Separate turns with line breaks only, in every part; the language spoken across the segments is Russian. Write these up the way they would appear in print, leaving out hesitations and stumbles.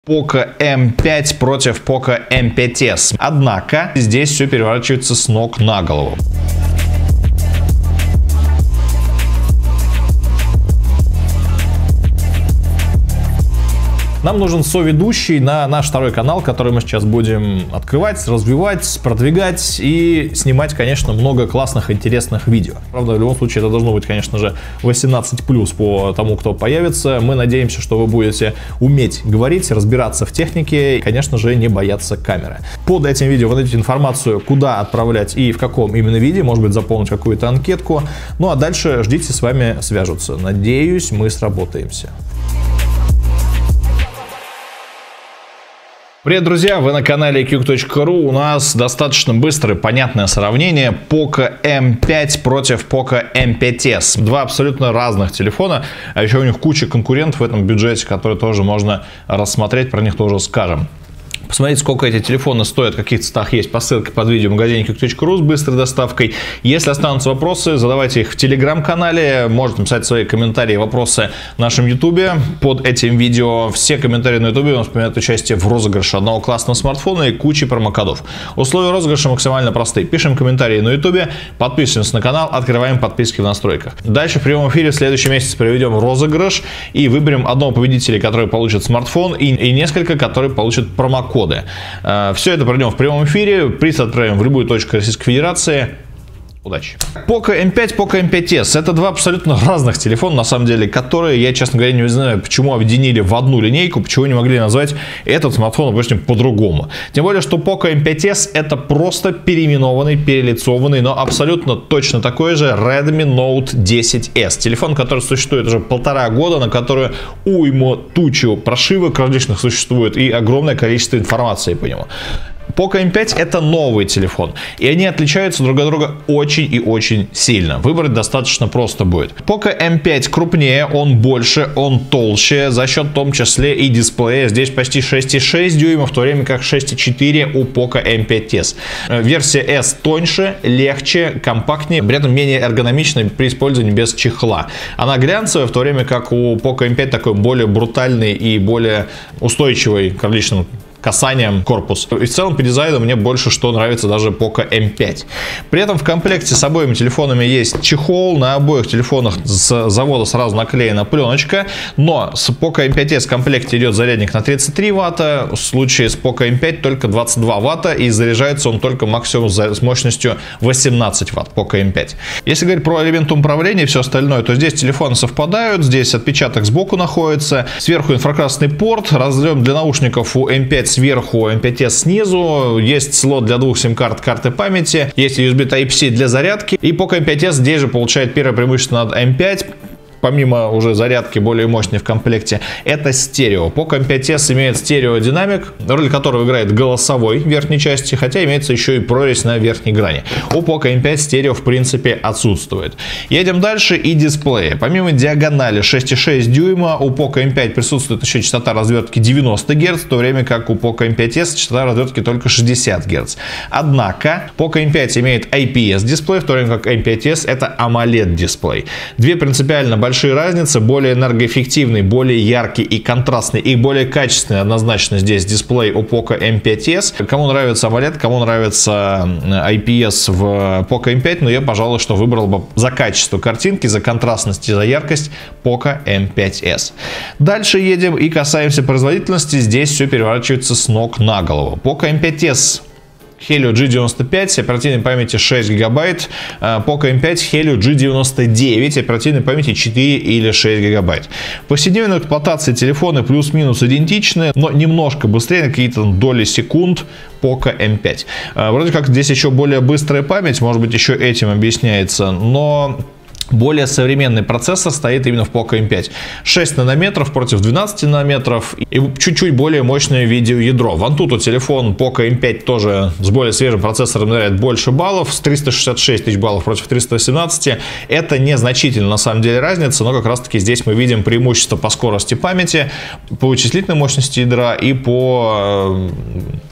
Poco M5 против Poco M5s. Однако здесь все переворачивается с ног на голову. Нам нужен соведущий на наш второй канал, который мы сейчас будем открывать, развивать, продвигать и снимать, конечно, много классных, интересных видео. Правда, в любом случае, это должно быть, конечно же, 18+ по тому, кто появится. Мы надеемся, что вы будете уметь говорить, разбираться в технике и, конечно же, не бояться камеры. Под этим видео вы найдете информацию, куда отправлять и в каком именно виде, может быть, заполнить какую-то анкетку. Ну а дальше ждите, с вами свяжутся. Надеюсь, мы сработаемся. Привет, друзья! Вы на канале QQ.ru. У нас достаточно быстрое, понятное сравнение Poco M5 против Poco M5s. Два абсолютно разных телефона, а еще у них куча конкурентов в этом бюджете, которые тоже можно рассмотреть, про них тоже скажем. Посмотрите, сколько эти телефоны стоят, в каких цветах есть по ссылке под видео в магазине QQ.ru с быстрой доставкой. Если останутся вопросы, задавайте их в телеграм-канале, можете писать свои комментарии и вопросы в нашем ютубе под этим видео. Все комментарии на ютубе у нас принимают участие в розыгрыше одного классного смартфона и кучи промокодов. Условия розыгрыша максимально простые. Пишем комментарии на ютубе, подписываемся на канал, открываем подписки в настройках. Дальше в прямом эфире в следующий месяц проведем розыгрыш и выберем одного победителя, который получит смартфон, и несколько, которые получат промокод. Все это пройдем в прямом эфире, приз отправим в любую точку Российской Федерации. Удачи! Poco M5, Poco M5s. Это два абсолютно разных телефона, на самом деле, которые, я, честно говоря, не знаю, почему объединили в одну линейку, почему не могли назвать этот смартфон, допустим, по-другому. Тем более, что Poco M5s это просто переименованный, перелицованный, но абсолютно точно такой же Redmi Note 10s. Телефон, который существует уже 1,5 года, на который тучу прошивок различных существует и огромное количество информации по нему. Poco M5 это новый телефон, и они отличаются друг от друга очень и очень сильно. Выбрать достаточно просто будет. Poco M5 крупнее, он больше, он толще, за счет в том числе и дисплея. Здесь почти 6,6 дюймов, в то время как 6,4 у Poco M5s. Версия S тоньше, легче, компактнее, при этом менее эргономичная при использовании без чехла. Она глянцевая, в то время как у Poco M5 такой более брутальный и более устойчивый к различным касанием корпус. И в целом по дизайну мне больше что нравится даже Poco M5. При этом в комплекте с обоими телефонами есть чехол. На обоих телефонах с завода сразу наклеена пленочка. Но с Poco M5s в комплекте идет зарядник на 33 ватта. В случае с Poco M5 только 22 ватта. И заряжается он только максимум с мощностью 18 ватт Poco M5. Если говорить про элементы управления и все остальное, то здесь телефоны совпадают. Здесь отпечаток сбоку находится. Сверху инфракрасный порт. Разъем для наушников у M5 сверху, M5s снизу, есть слот для двух сим-карт, карты памяти, есть USB Type-C для зарядки, и Poco M5s здесь же получает первое преимущество над M5, помимо уже зарядки более мощной в комплекте, это стерео. Poco M5s имеет стереодинамик, роль которого играет голосовой в верхней части, хотя имеется еще и прорезь на верхней грани. У Poco M5 стерео в принципе отсутствует. Едем дальше и дисплеи. Помимо диагонали 6,6 дюйма, у Poco M5 присутствует еще частота развертки 90 Гц, в то время как у Poco M5s частота развертки только 60 Гц. Однако Poco M5 имеет IPS дисплей, в то время как M5s это AMOLED дисплей. Две принципиально большие разницы: более энергоэффективный, более яркий и контрастный, и более качественный однозначно здесь дисплей у Poco M5s. Кому нравится AMOLED, кому нравится IPS в Poco M5, но я, пожалуй, что выбрал бы за качество картинки, за контрастность и за яркость Poco M5s. Дальше едем и касаемся производительности. Здесь все переворачивается с ног на голову. Poco M5s Helio G95, оперативной памяти 6 гигабайт, Poco M5 Helio G99, оперативной памяти 4 или 6 гигабайт. В повседневной эксплуатации телефоны плюс-минус идентичны, но немножко быстрее, на какие-то доли секунд, Poco M5. Вроде как здесь еще более быстрая память, может быть, еще этим объясняется, но более современный процессор стоит именно в Poco M5. 6 нанометров против 12 нанометров и чуть-чуть более мощное видеоядро. В Antutu телефон Poco M5 тоже с более свежим процессором набирает больше баллов, с 366 тысяч баллов против 318. Это незначительно на самом деле разница, но как раз таки здесь мы видим преимущество по скорости памяти, по вычислительной мощности ядра и по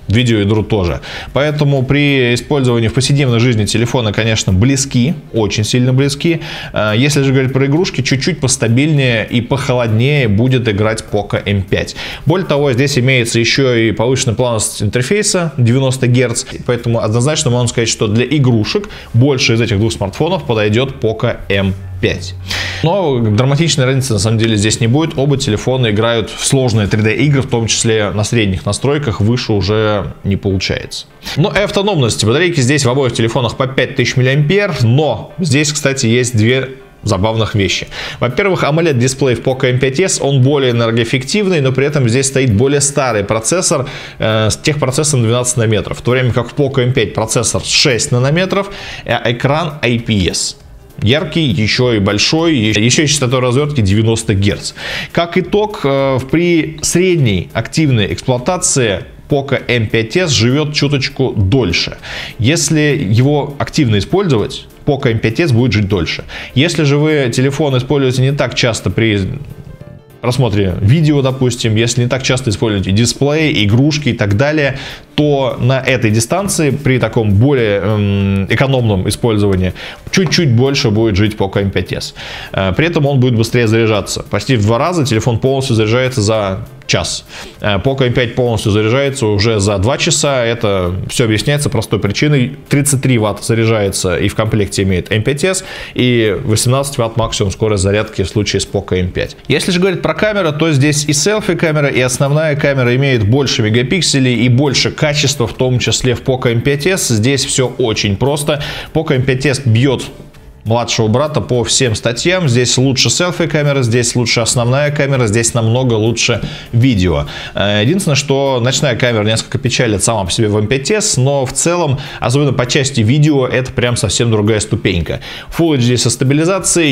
видеоигру тоже. Поэтому при использовании в повседневной жизни телефоны, конечно, близки, очень сильно близки. Если же говорить про игрушки, чуть-чуть постабильнее и похолоднее будет играть Poco M5. Более того, здесь имеется еще и повышенная плавность интерфейса 90 Гц, поэтому однозначно можно сказать, что для игрушек больше из этих двух смартфонов подойдет Poco M5. Но драматичной разницы на самом деле здесь не будет. Оба телефона играют в сложные 3D игры, в том числе на средних настройках, выше уже не получается. Ну и автономность. Батарейки здесь в обоих телефонах по 5000 мАh, но здесь, кстати, есть две забавных вещи. Во-первых, AMOLED-дисплей в Poco M5s, он более энергоэффективный, но при этом здесь стоит более старый процессор с техпроцессором 12 нанометров, в то время как в Poco M5 процессор 6 нанометров, а экран IPS. Яркий, еще и большой, еще и частота развертки 90 Гц. Как итог, при средней активной эксплуатации Poco M5s живет чуточку дольше. Если его активно использовать, Poco M5s будет жить дольше. Если же вы телефон используете не так часто при просмотре видео, допустим, если не так часто используете дисплей, игрушки и так далее, то на этой дистанции при таком более экономном использовании чуть-чуть больше будет жить Poco M5s. При этом он будет быстрее заряжаться. Почти в 2 раза телефон полностью заряжается за час. Poco M5 полностью заряжается уже за 2 часа. Это все объясняется простой причиной. 33 Вт заряжается и в комплекте имеет M5s, и 18 Вт максимум скорость зарядки в случае с Poco M5. Если же говорить про камеру, то здесь и селфи-камера, и основная камера имеет больше мегапикселей и больше качества, в том числе в Poco M5s. Здесь все очень просто. Poco M5s бьет младшего брата по всем статьям. Здесь лучше селфи-камера, здесь лучше основная камера, здесь намного лучше видео. Единственное, что ночная камера несколько печалит сама по себе в M5s, но в целом, особенно по части видео, это прям совсем другая ступенька. Full HD со стабилизацией,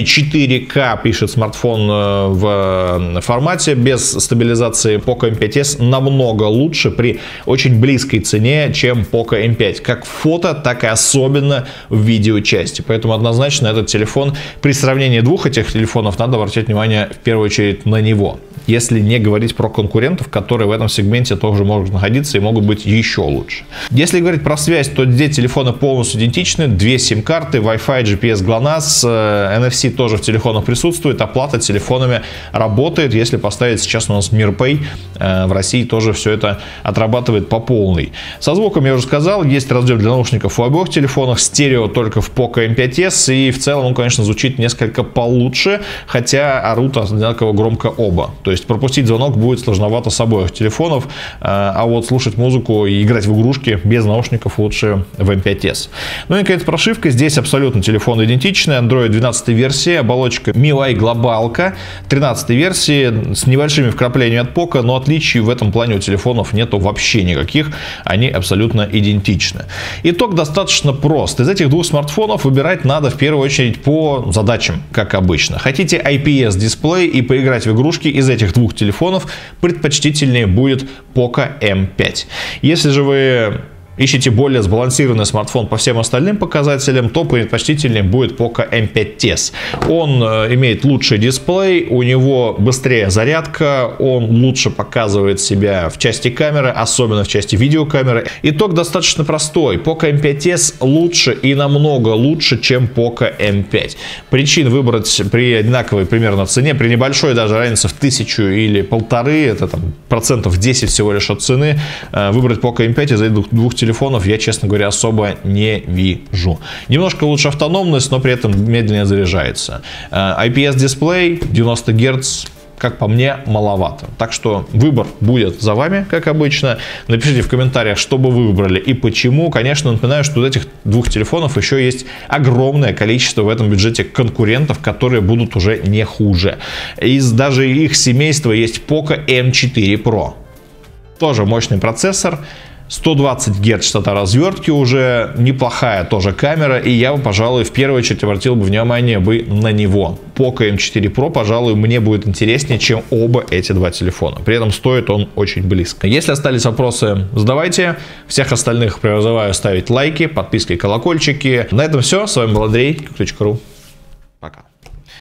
4К пишет смартфон в формате, без стабилизации Poco M5s намного лучше при очень близкой цене, чем Poco M5. Как в фото, так и особенно в видеочасти. Поэтому однозначно этот телефон, при сравнении двух этих телефонов, надо обратить внимание в первую очередь на него. Если не говорить про конкурентов, которые в этом сегменте тоже могут находиться и могут быть еще лучше. Если говорить про связь, то здесь телефоны полностью идентичны. 2 сим-карты, Wi-Fi, GPS, GLONASS, NFC тоже в телефонах присутствует. Оплата телефонами работает. Если поставить сейчас у нас MirPay, в России тоже все это отрабатывает по полной. Со звуком я уже сказал, есть разъем для наушников в обоих телефонах, стерео только в Poco M5s, и в целом он, конечно, звучит несколько получше, хотя орут одинаково громко оба. То есть пропустить звонок будет сложновато с обоих телефонов, а вот слушать музыку и играть в игрушки без наушников лучше в M5s. Ну и, наконец, прошивка. Здесь абсолютно телефон идентичный. Android 12 версии, оболочка MIUI глобалка 13 версии с небольшими вкраплениями от Poco, но отличий в этом плане у телефонов нету вообще никаких. Они абсолютно идентичны. Итог достаточно прост. Из этих двух смартфонов выбирать надо в первую очередь по задачам, как обычно. Хотите IPS дисплей и поиграть в игрушки, из этих двух телефонов предпочтительнее будет Poco M5. Если же вы ищете более сбалансированный смартфон по всем остальным показателям, то предпочтительнее будет Poco M5s. Он имеет лучший дисплей, у него быстрее зарядка, он лучше показывает себя в части камеры, особенно в части видеокамеры. Итог достаточно простой. Poco M5s лучше и намного лучше, чем Poco M5. Причин выбрать при одинаковой примерно цене, при небольшой даже разнице в 1000 или 1500, это там процентов 10 всего лишь от цены, выбрать Poco M5 из этих двух телефонов я, честно говоря, особо не вижу. Немножко лучше автономность, но при этом медленнее заряжается. IPS дисплей 90 Гц, как по мне, маловато. Так что выбор будет за вами, как обычно. Напишите в комментариях, что бы вы выбрали и почему. Конечно, напоминаю, что у этих двух телефонов еще есть огромное количество в этом бюджете конкурентов, которые будут уже не хуже. Из даже их семейства есть Poco M4 Pro. Тоже мощный процессор. 120 Гц частота развертки, уже неплохая тоже камера, и я бы, пожалуй, в первую очередь обратил бы внимание на него. Poco M4 Pro, пожалуй, мне будет интереснее, чем оба эти два телефона. При этом стоит он очень близко. Если остались вопросы, задавайте. Всех остальных призываю ставить лайки, подписки, колокольчики. На этом все. С вами был Андрей, geek.ru.